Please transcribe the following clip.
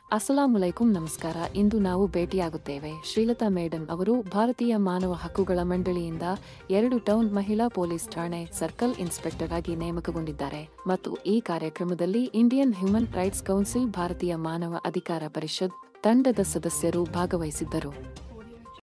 ಅಸ್ಸಲಾಮುಲೈಕುಂ ನಮಸ್ಕಾರ. ಇಂದು ನಾವು ಭೇಟಿಯಾಗುತ್ತೇವೆ. ಶ್ರೀಲತಾ ಮೇಡಂ ಅವರು ಭಾರತೀಯ ಮಾನವ ಹಕ್ಕುಗಳ ಮಂಡಳಿಯಿಂದ 2 ಟೌನ್ ಮಹಿಳಾ ಪೊಲೀಸ್ ಠಾಣೆ ಸರ್ಕಲ್ ಇನ್ಸ್ಪೆಕ್ಟರ್ ಆಗಿ ನೇಮಕಗೊಂಡಿದ್ದಾರೆ ಮತ್ತು ಈ ಕಾರ್ಯಕ್ರಮದಲ್ಲಿ ಇಂಡಿಯನ್ ಹ್ಯೂಮನ್ ರೈಟ್ಸ್ ಕೌನ್ಸಿಲ್ ಭಾರತೀಯ ಮಾನವ ಅಧಿಕಾರ ಪರಿಷತ್ ತಂಡದ ಸದಸ್ಯರು ಭಾಗವಹಿಸಿದ್ದರು.